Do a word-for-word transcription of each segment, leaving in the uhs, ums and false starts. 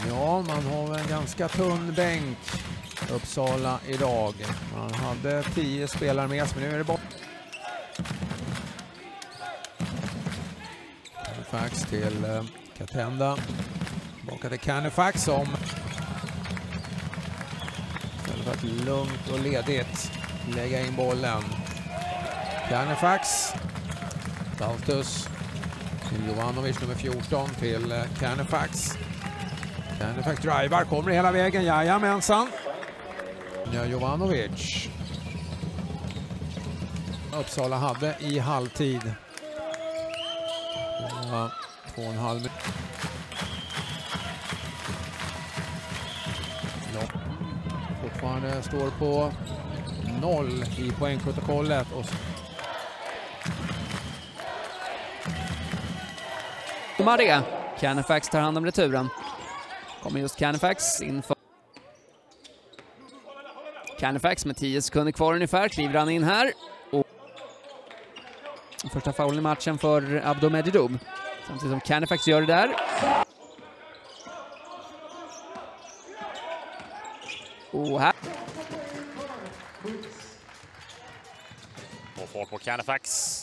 Ja, man har en ganska tunn bänk Uppsala idag. Man hade tio spelare med sig, men nu är det bort. Canifax till eh, Katenda. Tillbaka till Canifax som istället för att lugnt och ledigt lägga in bollen. Canifax. Daltus. Till Jovanovic nummer fjorton till eh, Canifax. Canifax driver, kommer hela vägen, jajamensan. Ja, Jovanovic. Uppsala hade i halvtid. Ja, två och en halv minut. Ja. Fortfarande står på noll i poängprotokollet. Och de har det. Canifax tar hand om returen. Kommer just Canifax inför. Canifax med tio sekunder kvar ungefär kliver han in här. Och första faulen i matchen för Abdo Medidub. Samtidigt som Canifax gör det där. Och här. Och fart på Canifax.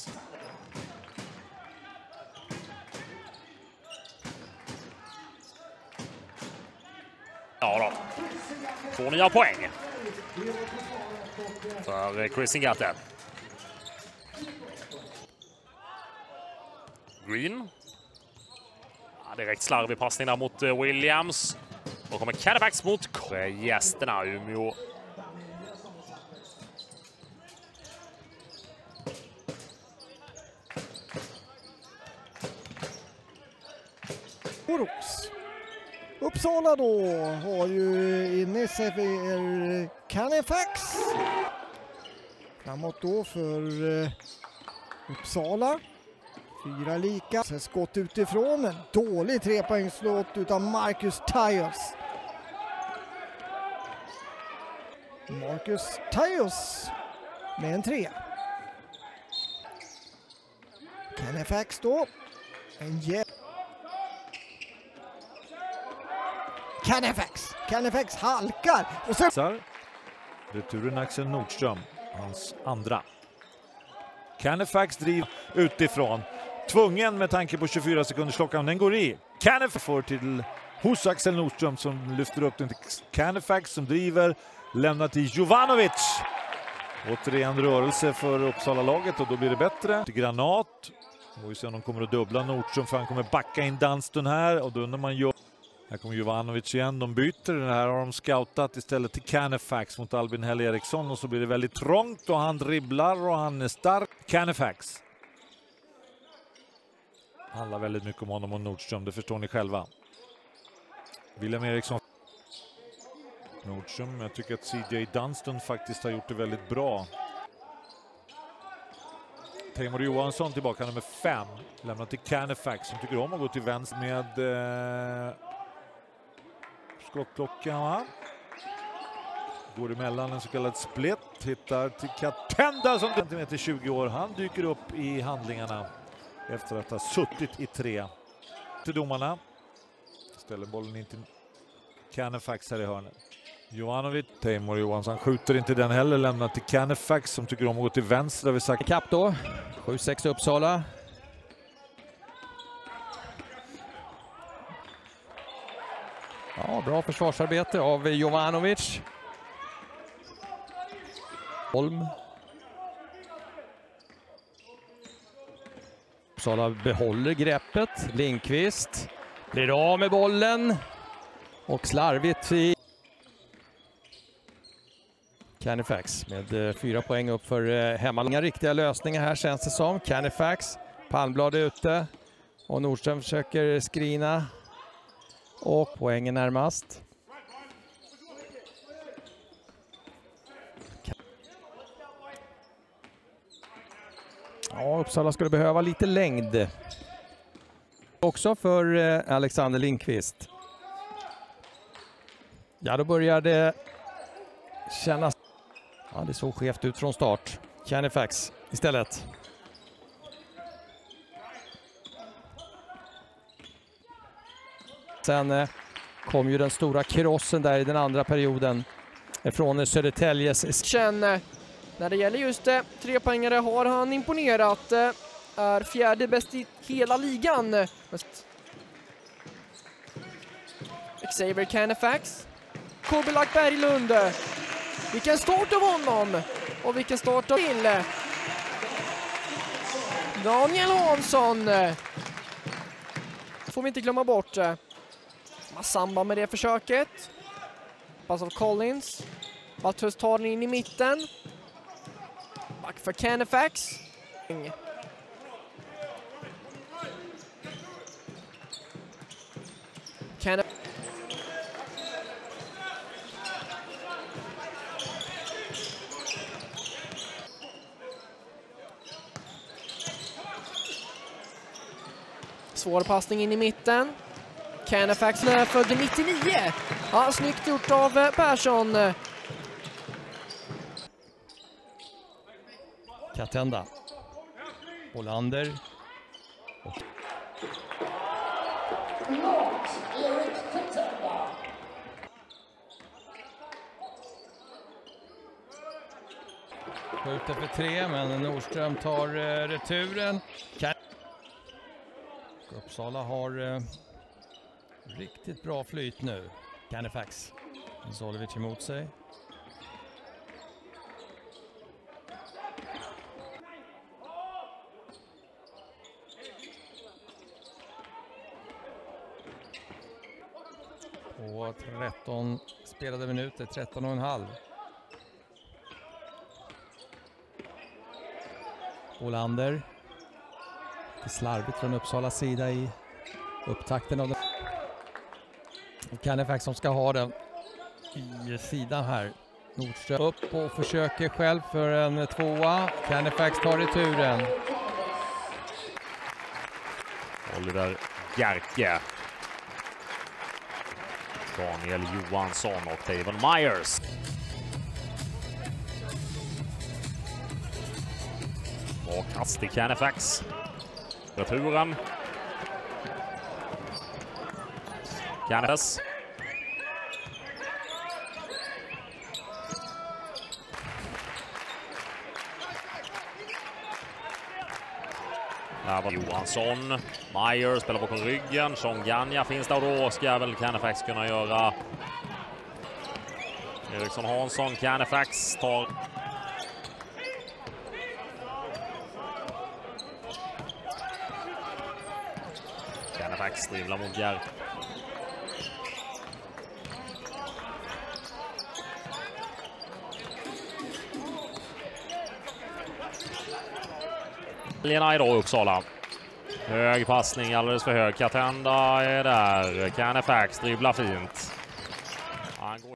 Ja då. Två nya poäng för Chris Ingate. Green. Ja, direkt slarvig passning där mot Williams. Och kommer Canifax mot gästerna Umeå. Borås. Uppsala då har ju inne sig för Canifax. Framåt då för Uppsala. Fyra lika. Sen skott utifrån. En dålig trepoängslåt utav Marcus Tyus. Marcus Tyus med en tre. Canifax då. En jä... Canifax. Canifax halkar. Och sen... Returen Axel Nordström. Hans andra. Canifax driver utifrån. Tvungen med tanke på tjugofyra sekunders klockan. Den går i. Canifax får till hos Axel Nordström som lyfter upp den till Canifax som driver. Lämnar till Jovanovic. Återigen rörelse för Uppsala-laget och då blir det bättre. Till Granat. Vi får se om de kommer att dubbla Nordström för han kommer backa in Dunston här. Och då undrar man ju... Här kommer Jovanovic igen, de byter. Den här har de scoutat istället till Canifax mot Albin Hell Eriksson. Och så blir det väldigt trångt och han dribblar och han är stark. Canifax. Handlar väldigt mycket om honom och Nordström, det förstår ni själva. William Eriksson. Nordström, jag tycker att C J Dunston faktiskt har gjort det väldigt bra. Teimur Johansson tillbaka nummer fem. Lämnar till Canifax som tycker om att gå till vänster med... Eh... Skottklockan, va? Går emellan en så kallad split. Hittar till Katenda som centimeter tjugo år. Han dyker upp i handlingarna efter att ha suttit i tre. Till domarna. Ställer bollen in till Canifax här i hörnet. Jovanovic. Teimur Johansson skjuter inte den heller. Lämnar till Canifax som tycker om att gå till vänster. Vi sagt kapp då. sju sex Uppsala. Ja, bra försvarsarbete av Jovanovic. Holm. Uppsala behåller greppet. Lindqvist blir av med bollen. Och slarvigt i Canifax med fyra poäng upp för hemma. Inga riktiga lösningar här känns det som. Canifax, Palmblad ute. Och Nordström försöker skrina. Och poängen närmast. Ja, Uppsala skulle behöva lite längd. Också för Alexander Lindqvist. Ja, då börjar det kännas... Ja, det såg skevt ut från start. Canifax istället. Sen kom ju den stora krossen där i den andra perioden från Södertäljes. Känn, när det gäller just det, trepoängare har han imponerat. Är fjärde bäst i hela ligan. Xavier Canefax. Kobelak Berglund. Vilken start av honom. Och vilken start av till. Daniel Hansson. Får vi inte glömma bort. Har samband med det försöket. Pass av Collins. Bathurst tar den in i mitten. Back för Canefax. Canefax. Svår passning in i mitten. Canefax födde nittionio. Ja, snyggt gjort av Persson. Katenda. Olander. Skjuter för tre, men Nordström tar uh, returen. Kan Uppsala har uh, riktigt bra flyt nu. Canefax. Zolovic emot sig. På tretton spelade minuter, tretton och en halv. Olander. Det är slarvigt från Uppsalas sida i upptakten av den. Canefax som ska ha den i sidan här. Nordström upp och försöker själv för en tvåa. Canefax tar returen. Oliver Gerke. Daniel Johansson och Tavon Myers. Och kast till Canefax. Returen. Canefax. Där var Johansson. Myers spelar bakom ryggen. Sean Gagna finns där, och då ska väl Canefax kunna göra. Eriksson Hansson. Canefax tar. Canefax drivlar mot Gär. Lena idag Uppsala. Hög passning, alldeles för hög. Katenda är där. Canefax dribblar fint. Han går